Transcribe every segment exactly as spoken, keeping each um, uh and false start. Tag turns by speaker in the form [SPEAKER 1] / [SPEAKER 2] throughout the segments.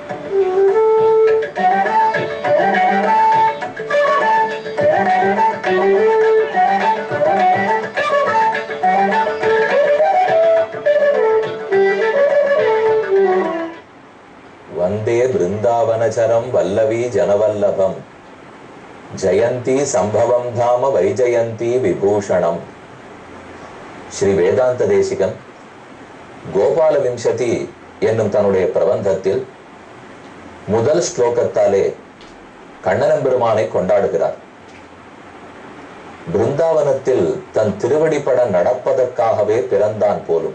[SPEAKER 1] वंदे वृंदावनचरम वल्लवी जनवल्लभम जयंती संभवम धाम वैजयंती विभूषणम. ஸ்ரீ வேதாந்த தேசிகன் கோபால விம்சதி என்னும் தன்னுடைய பிரபந்தத்தில் முதல் ஸ்லோகத்தாலே கண்ணன் பெருமானை கொண்டாடுகிறார். பிருந்தாவனத்தில் தன் திருவடிப்பட நடப்பதற்காகவே பிறந்தான் போலும்,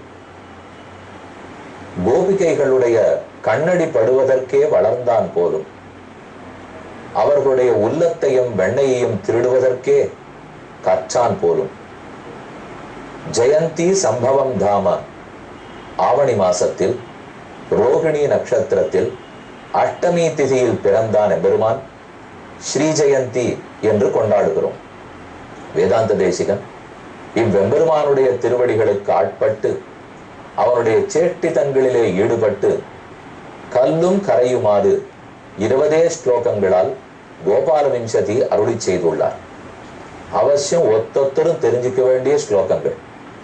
[SPEAKER 1] கோபிகைகளுடைய கண்ணடி படுவதற்கே வளர்ந்தான் போலும், அவர்களுடைய உள்ளத்தையும் வெண்ணையையும் திருடுவதற்கே கற்றான் போலும். ஜெயந்தி சம்பவம் தாம ஆவணி மாசத்தில் ரோகிணி நட்சத்திரத்தில் அஷ்டமி திதியில் பிறந்தான் எம்பெருமான் ஸ்ரீ ஜெயந்தி என்று கொண்டாடுகிறோம். வேதாந்த தேசிகன் இவ்வெம்பெருமானுடைய திருவடிகளுக்கு ஆட்பட்டு அவனுடைய சேட்டிதங்களிலே ஈடுபட்டு கல்லும் கரையுமாறு இருபதே ஸ்லோகங்களால் கோபால விம்சதி அருளி செய்துள்ளார். அவசியம் ஒத்தொத்தரும் தெரிஞ்சுக்க வேண்டிய ஸ்லோகங்கள்.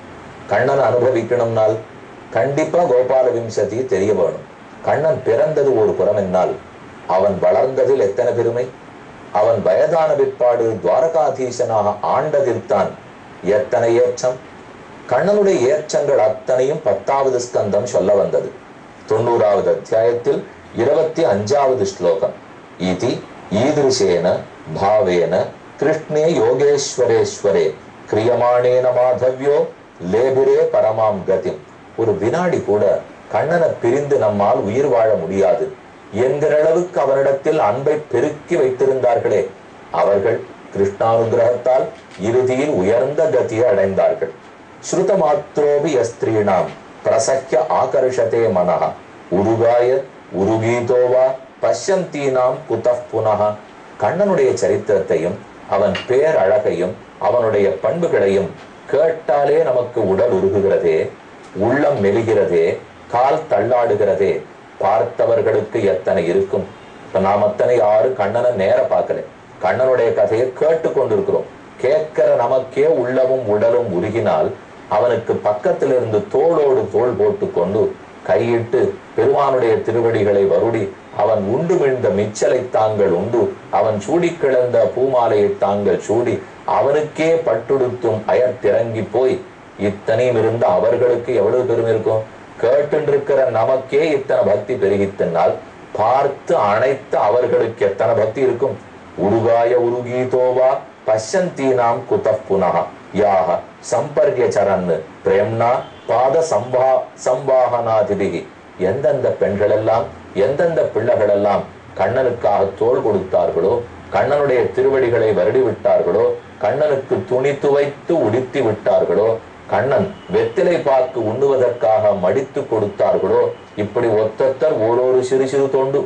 [SPEAKER 1] கண்ணன் அனுபவிக்கணும்னால் கண்டிப்பா கோபால விம்சதி தெரிய வேணும். கண்ணன் பிறந்தது ஒரு புறம் என்னால் அவன் வளர்ந்ததில் எத்தனை பெருமை, அவன் வயதான பிற்பாடு துவாரகாதீசனாக ஆண்டதில்தான் எத்தனை ஏற்றம். கண்ணனுடைய ஏற்றங்கள் அத்தனையும் பத்தாவது ஸ்கந்தம் சொல்ல வந்தது. தொண்ணூறாவது அத்தியாயத்தில் இருபத்தி அஞ்சாவது ஸ்லோகம். இதி ஈதிருஷேன பாவேன கிருஷ்ணே யோகேஸ்வரேஸ்வரே கிரியமானேன மாதவ்யோ லேபிரே பரமாம் கதி. ஒரு வினாடி கூட கண்ணனை பிரிந்து நம்மால் உயிர் வாழ முடியாது என்கிற அளவுக்கு அவனிடத்தில் அன்பை பெருக்கி வைத்திருந்தார்களே, அவர்கள் கிருஷ்ணானுகிரகத்தால் இறுதியில் உயர்ந்த கதியை அடைந்தார்கள். ஸ்ருத மாத்ரோபி யஸ்திரீணாம் பிரசக்ய ஆகர்ஷதே மனஹ உருகாய உருகீதோவா பஷ்யந்தீனாம் குதஃப் புனஹ. கண்ணனுடைய சரித்திரத்தையும் அவன் பேரழகையும் அவனுடைய பண்புகளையும் கேட்டாலே நமக்கு உடல் உருகுகிறதே, உள்ளம் மெலிகிறதே, கால் தள்ளாடுகிறதே. பார்த்தவர்களுக்கு எத்தனை இருக்கும். இப்ப நாம் அத்தனை யாரும் கண்ணனை நேர பார்க்கல, கண்ணனுடைய கதையை கேட்டு கொண்டிருக்கிறோம். கேட்கிற நமக்கே உள்ளமும் உடலும் உருகினால் அவனுக்கு பக்கத்திலிருந்து தோளோடு தோள் போட்டு கொண்டு கையிட்டு பெருமானுடைய திருவடிகளை வருடி அவன் உண்டு மிழ்ந்த மிச்சலை தாங்கள் உண்டு, அவன் சூடி கிடந்த பூமாலையை தாங்கள் சூடி அவனுக்கே பட்டுடுத்தும் அயர்த்திறங்கி போய் இத்தனையும் இருந்த அவர்களுக்கு எவ்வளவு பெருமை இருக்கும். கேட்டுருக்கிற நமக்கே இத்தனை பக்தி பெருகித்தனால் பார்த்து அனைத்து அவர்களுக்கு எத்தனை பக்தி இருக்கும். உருகாய உருகீதோவா பஷ்யந்தீனாம் குதஃப் புனஹ யாக சம்பர்ய சரன் பிரேம்னா பாத சம்பா சம்பாகனாதிபிகி. எந்தெந்த பெண்கள் எல்லாம் எந்தெந்த பிள்ளைகள் எல்லாம் கண்ணனுக்காக தோள் கொடுத்தார்களோ, கண்ணனுடைய திருவடிகளை வருடி விட்டார்களோ, கண்ணனுக்கு துணி துவைத்து உடுத்தி விட்டார்களோ, கண்ணன் வெத்திலை பாக்கு உண்ணுவதற்காக மடித்து கொடுத்தார்களோ, இப்படி ஒத்தொத்தர் ஓரொரு சிறு சிறு தொண்டு.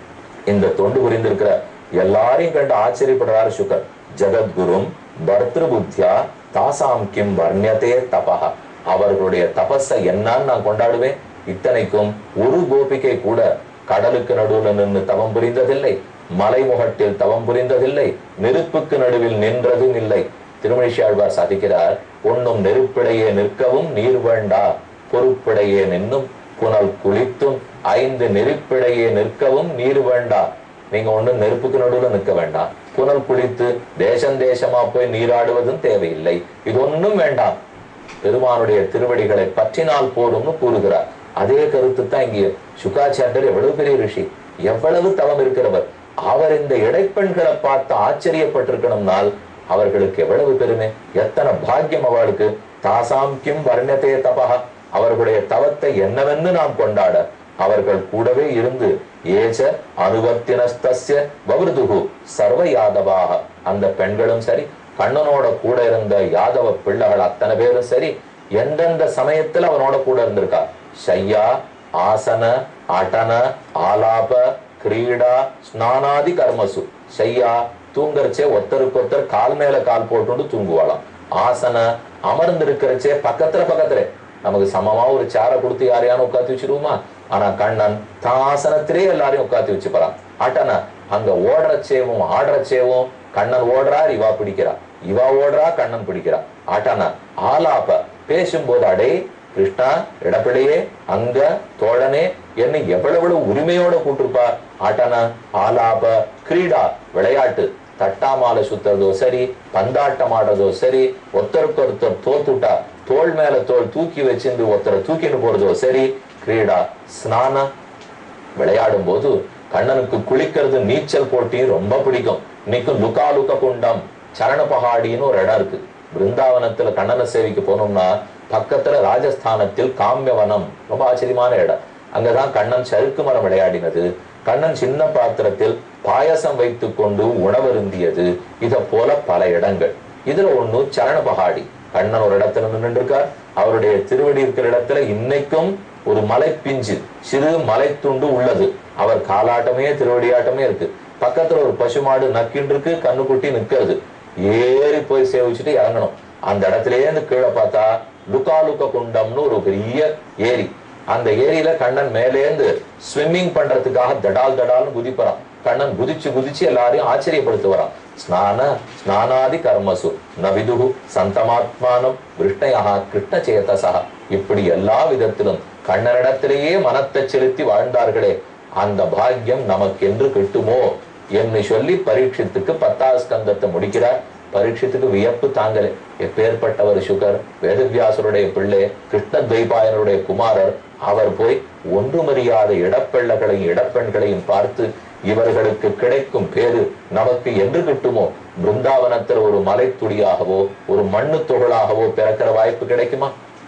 [SPEAKER 1] இந்த தொண்டு புரிந்திருக்கிற எல்லாரையும் கண்டு ஆச்சரியப்படுறார் சுகர். ஜகத்குரும் பர்திரு புத்தியா தாசாம் கிம் வர்ணியதே தபஹ. அவர்களுடைய தபஸை என்னன்னு நான் கொண்டாடுவேன். இத்தனைக்கும் ஒரு கோபிகை கூட கடலுக்கு நடுவில் நின்று தவம் புரிந்ததில்லை, மலைமுகட்டில் தவம் புரிந்ததில்லை, நெருப்புக்கு நடுவில் நின்றதும் இல்லை. திருமழிசாழ்வார் சாதிக்கிறார், ஒன்னும் நெருப்பிடையே நிற்கவும் நீர் வேண்டா, பொறுப்பிடையே நின்னும் புனல் குளித்தும் ஐந்து நெருப்பிடையே நிற்கவும் நீர் வேண்டா. நீங்க ஒண்ணு நெருப்புக்கு நடுவில் நிற்க வேண்டாம், புனல் குளித்து தேசம் தேசமா போய் நீராடுவதும் தேவையில்லை, இது ஒன்னும் வேண்டாம், பெருமானுடைய திருவடிகளை பற்றினால் போடும்னு கூறுகிறார். அதே கருத்து தான் இங்கே சுகாச்சாரியர் எவ்வளவு பெரிய ரிஷி, எவ்வளவு தவம் இருக்கிறவர். அவர் இந்த இடைப்பெண்களை பார்த்து ஆச்சரியப்பட்டிருக்கணும்னால் அவர்களுக்கு எவ்வளவு பெருமை, எத்தனை பாக்கியம் அவளுக்கு. தாசாம் கிம் வர்ணியதே தபஹ. அவர்களுடைய தவத்தை என்னவென்று நாம் கொண்டாட அவர்கள் கூடவே இருந்து ஏச அனுவர்த்தினஸ்தஸ்ய வவ்ருதுஹு சர்வ யாதவாக. அந்த பெண்களும் சரி, கண்ணனோட கூட இருந்த யாதவ பிள்ளைகள் அத்தனை பேரும் சரி, எந்தெந்த சமயத்துல அவனோட கூட இருந்திருக்கா. ஷையா ஆசன அடன ஆலாப கிரீடா ஸ்நானாதி கர்மசு. ஷையா தூங்கறச்சே ஒருத்தருக்கு ஒருத்தர் கால் மேல கால் போட்டு தூங்குவாளாம். ஆசன அமர்ந்து இருக்கிறச்சே பக்கத்துல பக்கத்துல நமக்கு சமமா ஒரு சேரை கொடுத்து யாரையான உட்காந்து வச்சிருவோமா, ஆனா கண்ணன் தாசனத்திலே எல்லாரையும் உட்காத்தி வச்சுப்பான். அட்டன அங்க ஓடுறச்சேவும் ஆடுறச்சேவும் கண்ணன் ஓடுறார், இவா பிடிக்கிறா, இவா ஓடுறா, கண்ணன் பிடிக்கிறா. அட்டன ஆலாப்ப பேசும்போது அடே கிருஷ்ணா, இடப்பிடையே, அங்க தோழனே என்ன எவ்வளவு உரிமையோட கூட்டிருப்பா. ஆட்டன ஆலாப கிரீடா விளையாட்டு, தட்டாமாலை சுத்துறதோ சரி, பந்தாட்டம் ஆடுறதோ சரி, ஒருத்தருக்கு ஒருத்தர் தோத்துட்டா தோல் மேல தோல் தூக்கி வச்சிருந்து ஒருத்தரை தூக்கிட்டு போறதோ சரி. கிரீடா ஸ்நான விளையாடும் போது கண்ணனுக்கு குளிக்கிறது நீச்சல் போட்டி ரொம்ப பிடிக்கும். இன்னைக்கு லுகாலுக குண்டம் சரண பகாடின்னு ஒரு இடம் இருக்கு. பிருந்தாவனத்துல கண்ணனை சேவிக்கு போனோம்னா பக்கத்துல ராஜஸ்தானத்தில் காமியவனம் ரொம்ப ஆச்சரியமான இடம். அங்கதான் கண்ணன் சறுக்கு மரம் விளையாடினது, கண்ணன் சின்ன பாத்திரத்தில் பாயசம் வைத்து கொண்டு உணவருந்தியது, இத போல பல இடங்கள். இதுல ஒண்ணு சரண பகாடி. கண்ணன் ஒரு இடத்துல நின்று இருக்கார். அவருடைய திருவடி இருக்கிற இடத்துல இன்னைக்கும் ஒரு மலை பிஞ்சு சிறு மலை துண்டு உள்ளது. அவர் காலாட்டமே திருவடியாட்டமே இருக்கு. பக்கத்துல ஒரு பசுமாடு நக்கின்னு இருக்கு, கண்ணுக்குட்டி நிக்கிறது. ஏறி போய் சேவிச்சுட்டு இறங்கணும். அந்த இடத்துலயே இருந்து கீழே பார்த்தா லுகாலுக குண்டம்னு ஒரு பெரிய ஏரி. அந்த ஏரியில கண்ணன் மேலேந்து ஸ்விம்மிங் பண்றதுக்காக தடால் தடால்னு குதிப்பறான். கண்ணன் குதிச்சு குதிச்சு எல்லாரையும் ஆச்சரியப்படுத்து வரான். ஸ்நான ஸ்நானாதி கர்மசு நவிதுகு சந்தமாத்மானம் கிருஷ்ணயா கிருஷ்ண சேதசா. இப்படி எல்லா விதத்திலும் கண்ணனிடத்திலேயே மனத்தை செலுத்தி வாழ்ந்தார்களே, அந்த பாக்கியம் நமக்கு என்று கிட்டுமோ என்று சொல்லி பரீட்சித்துக்கு பத்தாவது ஸ்கந்தத்தை முடிக்கிறார். பரீட்சித்துக்கு வியப்பு தாங்கலே. எப்பேற்பட்டவர் சுகர், வேதவியாசருடைய பிள்ளை, கிருஷ்ண துவைபாயனருடைய குமாரர். அவர் போய் ஒன்றுமறியாத இடப்பெள்ளகளையும் இடப்பெண்களையும் பார்த்து இவர்களுக்கு கிடைக்கும் பேரு நமக்கு என்று கிட்டுமோ? பிருந்தாவனத்தில் ஒரு மலை துளியாகவோ ஒரு மண்ணு தொகளாகவோ பிறக்கிற வாய்ப்பு கிடைக்குமா?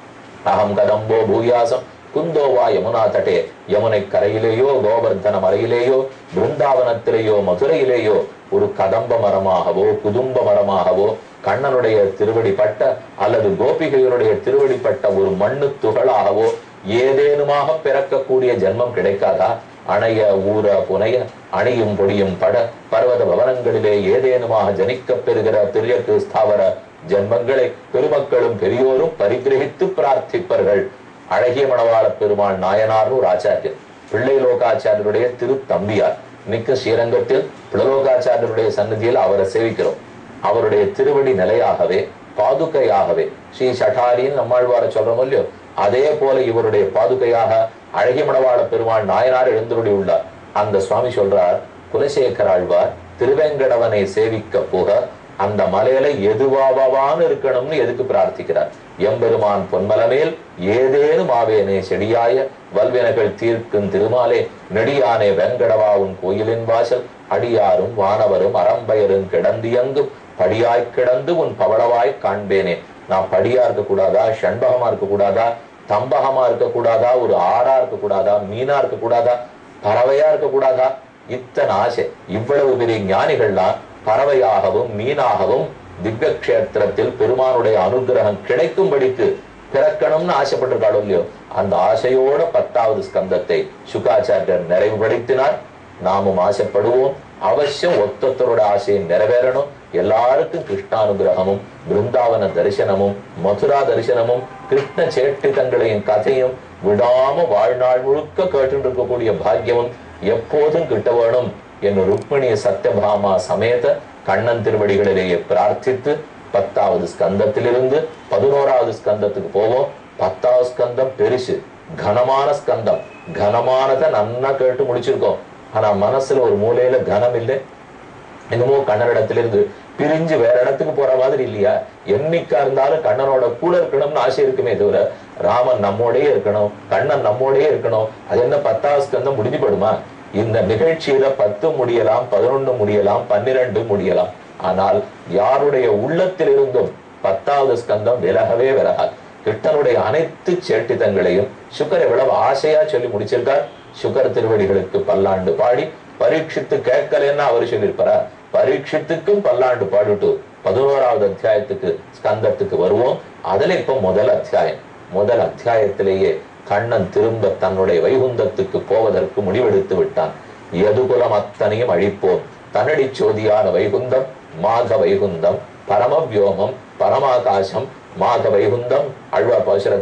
[SPEAKER 1] அகம் கதம்போ பூயாசம் குந்தோவா யமுனா தட்டே. யமுனை கரையிலேயோ கோவர்தன மலையிலேயோ பிருந்தாவனத்திலேயோ மதுரையிலேயோ ஒரு கதம்ப மரமாகவோ குதும்ப மரமாகவோ கண்ணனுடைய திருவடிப்பட்ட அல்லது கோபிகைகளுடைய திருவடிப்பட்ட ஒரு மண்ணு துகளாகவோ ஏதேனுமாக பிறக்கக்கூடிய ஜென்மம் கிடைக்காதா? அணைய ஊர புனைய அணியும் பொடியும் பட பர்வத பவனங்களிலே ஏதேனுமாக ஜனிக்க பெறுகிற திரியக்கு ஸ்தாவர ஜென்மங்களை பெருமக்களும் பெரியோரும் பரிகிரகித்து பிரார்த்திப்பர்கள். அழகிய மணவாள பெருமாள் நாயனார்னு ஒரு ஆச்சாரியர், பிள்ளை லோகாச்சாரியருடைய திரு தம்பியார். மிக்க ஸ்ரீரங்கத்தில் பிள்ளலோகாச்சாரியருடைய சன்னதியில் அவரை சேவிக்கிறோம். அவருடைய திருவடி நிலையாகவே பாதுகையாகவே ஸ்ரீ சட்டாரின்னு நம்மாழ்வார சொல்றோம் இல்லையோ, அதே போல இவருடைய பாதுகையாக அழகிய மணவாள பெருமாள் நாயனார் எழுந்தருளி உள்ளார். அந்த சுவாமி சொல்றார், குலசேகர ஆழ்வார் திருவேங்கடவனை சேவிக்க போக அந்த மலையில எதுவாவான்னு இருக்கணும்னு எதுக்கு பிரார்த்திக்கிறார்? எம்பெருமான் பொன்மலமேல் ஏதேனும் ஆவேனே செடியாய வல்வினைகள் தீர்க்கும் திருமாலே நெடியானே வெங்கடவா உன் கோயிலின் வாசல் அடியாரும் வானவரும் அறம்பயரும் கிடந்தியங்கும் படியாய் கிடந்து உன் பவளவாய் காண்பேனே. நான் படியா இருக்க கூடாதா? ஷண்பகமா இருக்க கூடாதா? தம்பகமா இருக்க கூடாதா? ஒரு ஆறா இருக்க கூடாதா? மீனா இருக்க கூடாதா? பறவையா இருக்க கூடாதா? இத்தனை ஆசை. இவ்வளவு பெரிய ஞானிகள்லாம் பறவையாகவும் மீனாகவும் திவ்ய கஷேத்திரத்தில் பெருமானுடைய அனுகிரகம் கிடைக்கும்படிக்கு பிறக்கணும்னு ஆசைப்பட்டிருக்காளோ இல்லையோ, அந்த ஆசையோட பத்தாவது ஸ்கந்தத்தை சுகாச்சாரியர் நிறைவுபடுத்தினார். நாமும் ஆசைப்படுவோம். அவசியம் ஒத்தொத்தரோட ஆசையை நிறைவேறணும். எல்லாருக்கும் கிருஷ்ணானுகிரகமும் பிருந்தாவன தரிசனமும் மதுரா தரிசனமும் கிருஷ்ண சேட்டிதங்களையும் கதையும் விடாம வாழ்நாள் முழுக்க கேட்டு இருக்கக்கூடிய பாக்கியமும் எப்போதும் கிட்ட வேணும் என்று ருக்மிணிய சத்யபாமா சமேத கண்ணன் திருவடிகளிலேயே பிரார்த்தித்து பத்தாவது ஸ்கந்தத்திலிருந்து பதினோராவது ஸ்கந்தத்துக்கு போவோம். பத்தாவது ஸ்கந்தம் பெருசு, கனமான ஸ்கந்தம். கனமானதை நன்னா கேட்டு முடிச்சிருக்கோம். ஆனா மனசுல ஒரு மூலையில கனம் இல்லை. என்னமோ கண்ணனிடத்திலிருந்து பிரிஞ்சு வேற இடத்துக்கு போற மாதிரி இல்லையா? என்னைக்கா இருந்தாலும் கண்ணனோட கூட இருக்கணும்னு ஆசை இருக்குமே தவிர ராமன் நம்மோடயே இருக்கணும், கண்ணன் நம்மோடயே இருக்கணும். அது என்ன பத்தாவது ஸ்கந்தம் முடிஞ்சு படுமா? இந்த நிகழ்ச்சியில பத்து முடியலாம், பதினொன்னு முடியலாம், பன்னிரண்டு முடியலாம். ஆனால் யாருடைய உள்ளத்தில் இருந்தும் பத்தாவது ஸ்கந்தம் விலகவே விலகாது. கிருஷ்ணனுடைய அனைத்து சேட்டிதங்களையும் சுகர் எவ்வளவு ஆசையா சொல்லி முடிச்சிருக்கார். சுகர் திருவடிகளுக்கு பல்லாண்டு பாடி பரீட்சித்து கேட்கலன்னா அவர் சொல்லியிருப்பாரா? பரீட்சித்துக்கும் பல்லாண்டு பாடிட்டு பதினோராவது அத்தியாயத்துக்கு ஸ்கந்தத்துக்கு வருவோம். அதுல இப்ப முதல் அத்தியாயம். முதல் அத்தியாயத்திலேயே கண்ணன் திரும்ப தன்னுடைய வைகுந்தத்துக்கு போவதற்கு முடிவெடுத்து விட்டான். எதுகுலம் அத்தனையும் அழிப்போம், தன்னடி சோதியான வைகுந்தம் மாக வைகுந்தம் பரமவியோமம் பரமாகாசம் மாக வைகுந்தம். அழ்வார் பாசுரத்திலே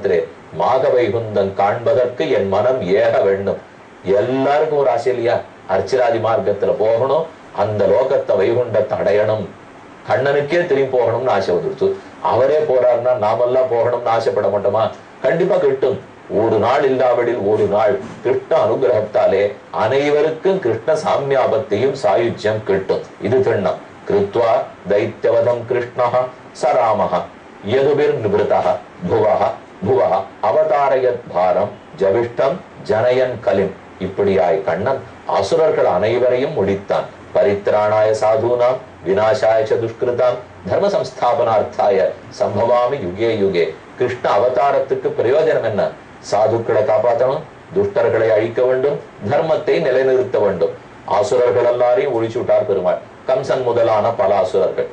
[SPEAKER 1] மாக வைகுந்தன் காண்பதற்கு என் மனம் ஏக வேண்டும். எல்லாருக்கும் ஒரு ஆசை இல்லையா? அர்ச்சிராதி மார்க்கத்துல போகணும், அந்த லோகத்தை வைகுண்டத்தை அடையணும், கண்ணனுக்கே திரும்பி போகணும்னு ஆசை வந்துருச்சு. அவரே போறாருன்னா நாமெல்லாம் போகணும்னு ஆசைப்பட மாட்டோமா? கண்டிப்பா கிட்டும். ஒரு நாள் இல்லாவிடில் ஒரு நாள் கிருஷ்ண அனுகிரகத்தாலே அனைவருக்கும் கிருஷ்ண சாமியாபத்தையும் சாயுஜ்யம் கிட்டும். இது திண்ணம். கிருத்வா தைத்யவதம் கிருஷ்ணஹ சராமஹ யதுபிர் நிபிருதஹ புவஹ புவஹ அவதாரயத் பாரம் ஜவிஷ்டம் ஜனயன் கலிம். இப்படியாய் கண்ணன் அசுரர்கள் அனைவரையும் முடித்தான். பரித்ராணாய சாதுனாம் விநாசாய ச துஷ்கிருதாம் தர்ம சம்ஸ்தாபனார்த்தாய சம்பவாமி யுகே யுகே. கிருஷ்ண அவதாரத்துக்கு பிரயோஜனம் என்ன? சாதுக்களை காப்பாற்றணும், துஷ்டர்களை அழிக்க வேண்டும், தர்மத்தை நிலைநிறுத்த வேண்டும். அசுரர்கள் எல்லாரையும் ஒழிச்சு விட்டார் பெருமாள். கம்சன் முதலான பல அசுரர்கள்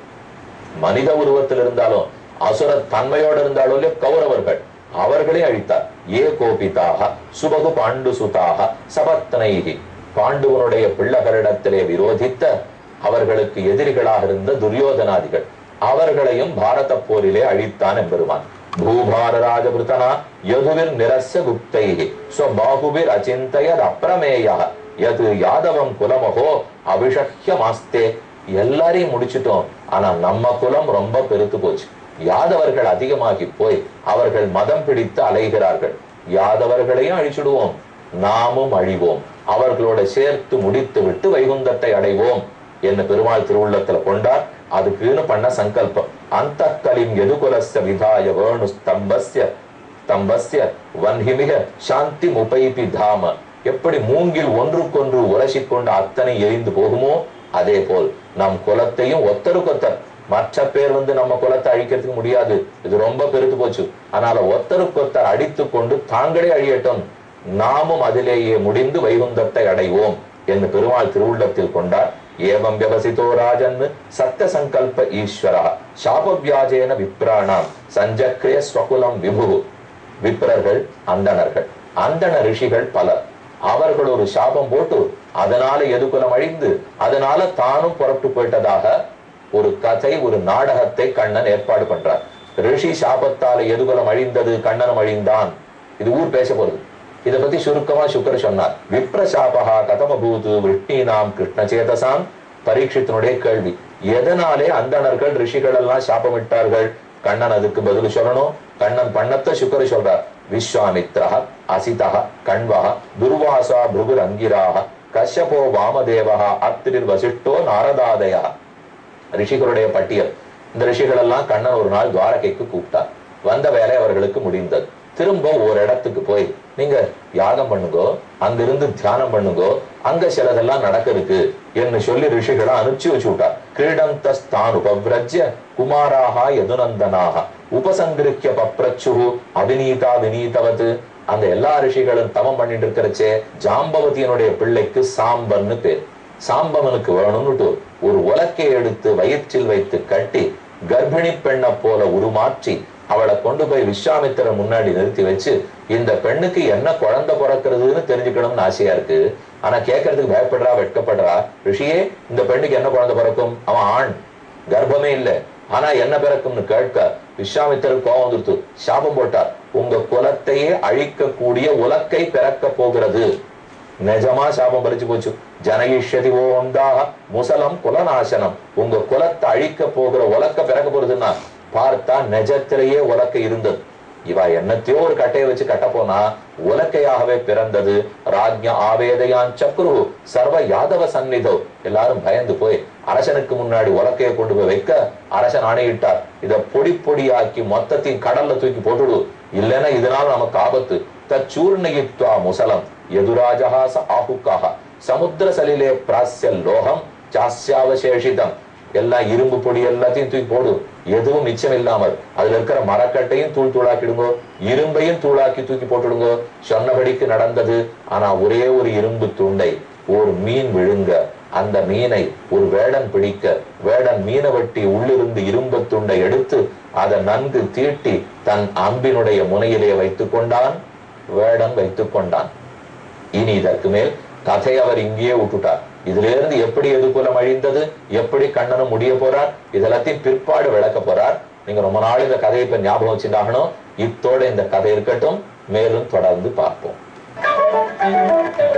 [SPEAKER 1] மனித உருவத்தில் இருந்தாலும் அசுர தன்மையோடு இருந்தாலும் கௌரவர்கள், அவர்களே அழித்தார். ஏ கோபிதாக சுபகு பாண்டு சுதாக சபத்னைகி. பாண்டுவனுடைய பிள்ளைகளிடத்திலே விரோதித்த, அவர்களுக்கு எதிரிகளாக இருந்த துரியோதனாதிகள், அவர்களையும் பாரத போரிலே அழித்தான் எம்பெருமான். பூபார ராஜபிருத்தனா யதுவிர் நிரஸ்ய குப்தைகி ஸ்வபாகுபிர் அச்சிந்தயத் அப்ரமேயா யது யாதவம் குலமகோ அபிஷக்யமாஸ்தே. எல்லாரையும் முடிச்சிட்டோம், ஆனா நம்ம குலம் ரொம்ப பெருத்து போச்சு. யாதவர்கள் அதிகமாகி போய் அவர்கள் மதம் பிடித்து அலைகிறார்கள். யாதவர்களையும் அழிச்சுடுவோம், நாமும் அழிவோம், அவர்களோட சேர்த்து முடித்து விட்டு வைகுந்தத்தை அடைவோம் என்ன பெருமாள் திருவுள்ளத்துல கொண்டார். அதுக்குன்னு பண்ண சங்கல்பம். அந்த கலிம் எதுகுலஸ்ய விதாய வேணு ஸ்தம்பஸ்ய ஸ்தம்பஸ்ய வன்ஹிமிக சாந்தி முபைபி தாம. எப்படி மூங்கில் ஒன்றுக்கொன்று உரசிக்கொண்டு அத்தனை எரிந்து போகுமோ, அதே போல் நம் குலத்தையும் ஒத்தருக்கொத்தர், மற்ற பேர் வந்து நம்ம குலத்தை அழிக்கிறதுக்கு முடியாது, இது ரொம்ப பெருத்து போச்சு, அதனால ஒத்தருக்கொத்தர் அடித்து கொண்டு தாங்களே அழியட்டும், நாமும் அதிலேயே முடிந்து வைகுந்தத்தை அடைவோம் என்று பெருமாள் திருவுள்ளத்தில் கொண்டார். ஏவம் வியவசிதோ ராஜன் சத்ய சங்கல்ப ஈஸ்வரா சாபவியாஜேன விப்ராணாம் சஞ்சக்ரிய ஸ்வகுலம் விபு. விப்ரர்கள் அந்தணர்கள், அந்தண ரிஷிகள் பலர், அவர்கள் ஒரு சாபம் போட்டு அதனால எதுகுலம் அழிந்து அதனால தானும் புறப்பட்டு போயிட்டதாக ஒரு கதை, ஒரு நாடகத்தை கண்ணன் ஏற்பாடு பண்றார். ரிஷி சாபத்தால எதுகுலம் அழிந்தது, கண்ணனும் அழிந்தான். இது ஊர் பேச போறது. இதை பத்தி சுருக்கமா சுக்கர் சொன்னார். விப்ரசாபகா கதமபூது விஷ்ணீனாம் கிருஷ்ண சேதசாம். பரீட்சித்தினுடைய கேள்வி, எதனாலே அந்தணர்கள் ரிஷிகள் எல்லாம் சாபமிட்டார்கள்? கண்ணன் அதுக்கு பதில் சொல்லணும். கண்ணன் பண்ணத்தை சுக்கர் சொல்றார். விஸ்வாமித்ரா அசிதா கண்வா துர்வாசா பிருகுர் அங்கிராக கஷ்யபோ வாமதேவா அத்திரிர் வசிஷ்டோ நாரதாதயா. ரிஷிகளுடைய பட்டியல். இந்த ரிஷிகள் எல்லாம் கண்ணன் ஒரு நாள் துவாரகைக்கு கூப்பிட்டார். வந்த வேலை அவர்களுக்கு முடிந்தது. திரும்ப ஒரு இடத்துக்கு போய் நீங்க யாகம் பண்ணுங்கோ, அங்கிருந்து தியானம் பண்ணுங்கோ, அங்க சிலதெல்லாம் நடக்க இருக்கு என்று சொல்லி ரிஷிகளை அனுப்பிச்சு வச்சு விட்டார். கிரீடந்தஸ்தான் உபவ்ரஜ்ய குமாராகா யதுநந்தனாக உபசங்கிருக்கிய பப்ரச்சு அபிநீதா வினீதவது. அந்த எல்லா ரிஷிகளும் தவம் பண்ணிட்டு இருக்கிறச்சே ஜாம்பவதியனுடைய பிள்ளைக்கு சாம்பன்னு பேர். சாம்பவனுக்கு வேணும்னுட்டு ஒரு உலக்கை எடுத்து வயிற்றில் வைத்து கட்டி கர்ப்பிணி பெண்ணை போல உருமாற்றி அவளை கொண்டு போய் விஸ்வாமித்திர முன்னாடி நிறுத்தி வச்சு, இந்த பெண்ணுக்கு என்ன குழந்தை பிறக்கிறதுன்னு தெரிஞ்சுக்கணும்னு ஆசையா இருக்கு, ஆனா கேட்கறதுக்கு பயப்படுறா, வெட்கப்படுறா. ரிஷியே, இந்த பெண்ணுக்கு என்ன குழந்தை பிறக்கும்? அவன் ஆண், கர்ப்பமே இல்லை, ஆனா என்ன பிறக்கும்னு கேட்க விஸ்வாமித்திரர் கோபம் வந்துருத்து. சாபம் போட்டார். உங்க குலத்தையே அழிக்க கூடிய உலக்கை பிறக்க போகிறது. நிஜமா சாபம் பறிச்சு போச்சு. ஜனகிஷதி ஓந்தாக முசலம் குலநாசனம். உங்க குலத்தை அழிக்க போகிற உலக்க பிறக்க போறதுன்னா பார்த்தா நெஜத்திலேயே உலக்கை இருந்தது. இவ என்னத்தையோ ஒரு கட்டையை வச்சு கட்ட போனா உலக்கையாகவே பிறந்தது. ராஜ்யா ஆவேதையான் சக்ரு சர்வ யாதவ சந்நிதோ. எல்லாரும் பயந்து போய் அரசனுக்கு முன்னாடி உலக்கையை கொண்டு போய் வைக்க அரசன் ஆணையிட்டார், இதை பொடி பொடியாக்கி மொத்தத்தையும் கடல்ல தூக்கி போட்டுடு, இல்லைன்னா இதனால நமக்கு ஆபத்து. தச்சூர்ணயித்வா முசலம் எதுராஜஹாச ஆஹுக்காக சமுத்திர சலிலே பிராஸ்ய லோகம் சாஸ்யாவசேஷிதம். எல்லாம் இரும்பு பொடி எல்லாத்தையும் தூக்கி போடு, எதுவும் மிச்சம் இல்லாமல் அதுல இருக்கிற மரக்கட்டையும் தூள் தூளாக்கிடுங்கோ, இரும்பையும் தூளாக்கி தூக்கி போட்டுடுங்கோ. சொன்னபடிக்கு நடந்தது. ஆனா ஒரே ஒரு இரும்பு துண்டை ஒரு மீன் விழுங்க, அந்த மீனை ஒரு வேடன் பிடிக்க, வேடன் மீனை வெட்டி உள்ளிருந்து இரும்பு துண்டை எடுத்து அதை நன்கு தீட்டி தன் அம்பினுடைய முனையிலே வைத்துக் கொண்டான். வேடன் வைத்துக் கொண்டான். இனி இதற்கு மேல் கதை அவர் இங்கேயே விட்டுட்டார். இதுல இருந்து எப்படி எதுகுலம் அழிந்தது, எப்படி கண்ணனும் முடிய போறார், இதெல்லாத்தையும் பிற்பாடு விளக்க போறார். நீங்க ரொம்ப நாள் இந்த கதையை இப்ப ஞாபகம் வச்சுட்டாகணும். இத்தோட இந்த கதை இருக்கட்டும், மேலும் தொடர்ந்து பார்ப்போம்.